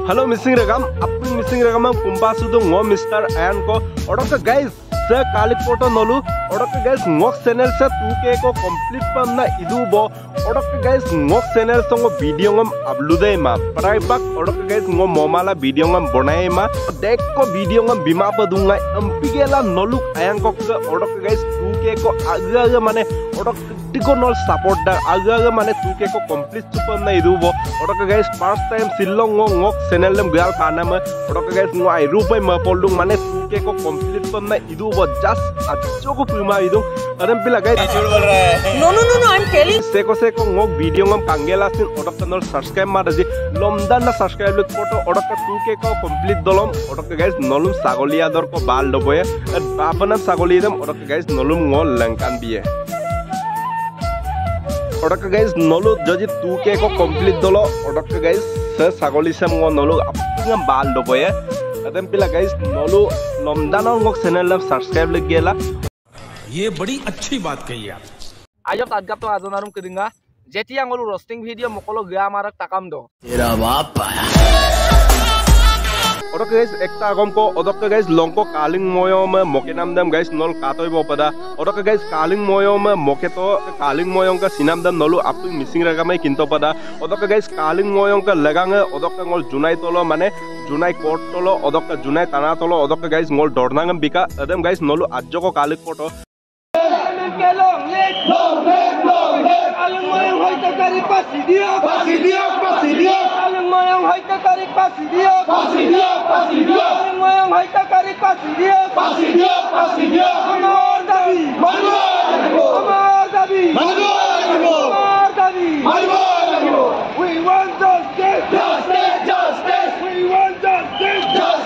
Hello missing regam, apping missing regam kumpa sudu ngo Mr. Ayan ko. Odoka guys, se kalik photo nolu. Odoka guys ngok channel se 2k ko complete pam na idu bo. Odoka guys ngok channel songo video ngam upload ma. Parai bak odoka guys ngo momala video ngam bonai ma. Dek ko video ngam bima pa dunga. T.M.P.K la nolu ayan ko odoka guys 2k ko aga mane odoka diko nol support da aga mane 2k ko complete supam na idu bo. Odoka guys first time silong ngok channel lem gal pana ma. Odoka guys ngo ai rupai ma poldung mane 2k ko complete pam na idu bo just acho ko prima idu. T.M.P guys no I'm telling seko ngok video ngam kangela sin odoka nol subscribe ma daji lomdan na subscribe lut photo odoka 2k ko complete dolom odoka guys nolum sagolia dor ko bal doboye bapanam sagolidam odoka guys nolum ngol langkan biye. Odoka guys nolu jadi 2k ko complete dolo odoka guys se sagoli sem ngo nolu apngam bal doboye. T.M.P guys nolu lomdan ngok channel lam subscribe leg gela. ये बड़ी अच्छी बात कही आप आजो तादगा तो आजोनारुम करिंगा जेती आंगलु roasting video मकलो गया मारक ताकाम दो तेरा बाप Odoka guys ekta agom ko odoka guys longko Kaling moyong moke nam dam guys nol katoi bo pada odoka guys Kaling moyong moke to Kaling moyong ka sinam dam nolu apung missing ragamai kinto pada odoka guys Kaling moyong ka lagang odoka ngol Jonai tolo mane Jonai court tolo odoka Jonai tana tolo odoka guys ngol dornangam bika adam guys nolu ajjo ko Kalik photo Kaling moyong hoy ta kari pasidio Kaling moyong hoy ta kari pasidio Kaling moyong hoy ta kari pasidio Amar dabi we want justice we want justice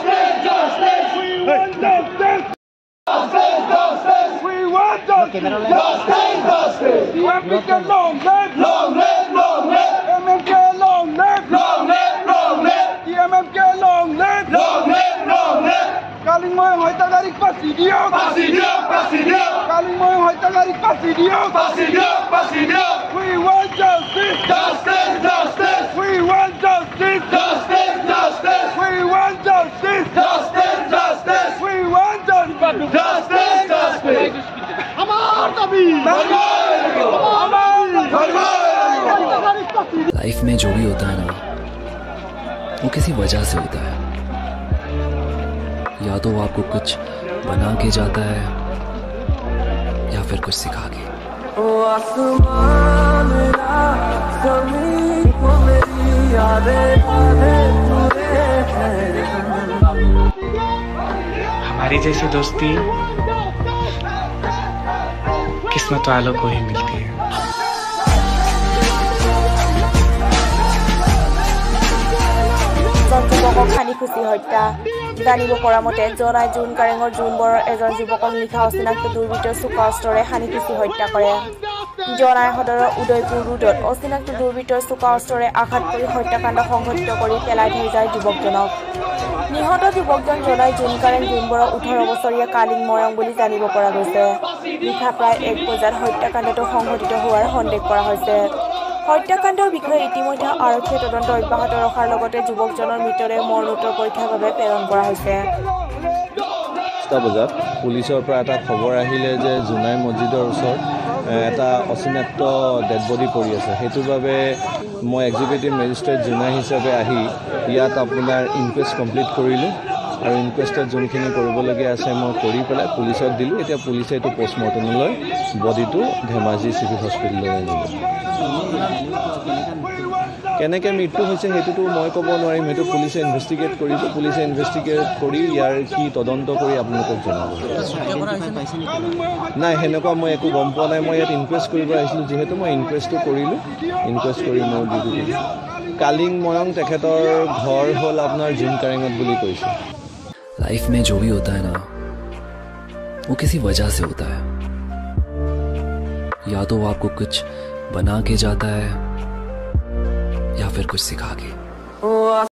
we want justice T.M.P.K long live T.M.P.K long live T.M.P.K long live Kaling moyong hoy ta kari pasidio Kaling moyong hoy ta kari pasidio we want justice we want justice we want justice we want justice Amar dabi life में जो भी होता है ना वो किसी वजह से होता है या तो वो आपको कुछ बना के जाता है या फिर कुछ सिखा के हमारी जैसी दोस्ती किस्मत वालों को ही मिलती है खानी खुशी हत्या जानिब পৰা মতে জনাই জুন কাৰেঙৰ জুনবৰৰ এজন যুৱকক নিশা অচিনাক্ত দুৰ্বৃত্তই চোকা অস্ত্ৰৰে হানি খুচি হত্যা কৰে জনাই সদৰৰ উদয়পুৰ ৰোডত অচিনাক্ত দুৰ্বৃত্তই চোকা অস্ত্ৰৰে আঘাত কৰি হত্যাকাণ্ড সংঘটিত কৰি পেলাই থৈ যায় যুৱকজনক নিহত যুৱকজন জনাই জুন কাৰেং জুনবৰৰ 18 বছৰীয়া কালিং ময়ং বুলি জানিব পৰা গৈছে নিশা প্ৰায় 1 বজাত হত্যাকাণ্ডটো সংঘটিত হোৱাৰ সন্দেহ কৰা হৈছে হত্যাকাণ্ডৰ বিষয়ে ইতিমধ্যে আৰক্ষী তদন্ত অব্যাহত ৰখাৰ লগতে যুৱকজনৰ মৃতদেহ মৰণোত্তৰ পৰীক্ষাৰ বাবে প্ৰেৰণ কৰা হৈছে 7 বজাত পুলিচৰ পৰা এটা খবৰ আহিলে যে জুনাই মছজিদৰ ওচৰত এটা অচিনাক্ত ডেড বডি পৰি আছে হেতুৰ বাবে মই এক্সিকিউটিভ মেজিষ্ট্ৰেট জুনাই হিচাপে আহি ইয়াত আপোনাৰ ইনকুৱেষ্ট কমপ্লিট কৰিলোঁ আৰু ইনকুৱেষ্টত যোনখিনি কৰিবলগীয়া আছে মই কৰি পেলাই পুলিচক দিলোঁ এতিয়া পুলিচে এইটো পোষ্টমৰ্টমলৈ বডিটো ধেমাজি চিভিল হস্পিটেললৈ আনিব কেনেকৈ মৃত্যু হৈছে সেইটোতো মই ক'ব নোৱাৰিম সেইটো পুলিচে ইনভেষ্টিগেট কৰিব পুলিচে ইনভেষ্টিগেট কৰি ইয়াৰ কি তদন্ত কৰি আপোনালোকক জনাব নাই সেনেকুৱা মই একো গম পোৱা নাই মই ইয়াত ইনকুৱেষ্ট কৰিব আহিছিলোঁ যিহেতু মই ইনকুৱেষ্টটো কৰিলোঁ ইনকুৱেষ্ট কৰি মই ডিউটি দিলোঁ কালিং ময়ং তেখেতৰ ঘৰ হ'ল আপোনাৰ জুন কাৰেঙত বুলি কৈছে लाइफ में जो भी होता है ना वो किसी वजह से होता है या तो वो आपको कुछ बना के जाता है या फिर कुछ सिखा के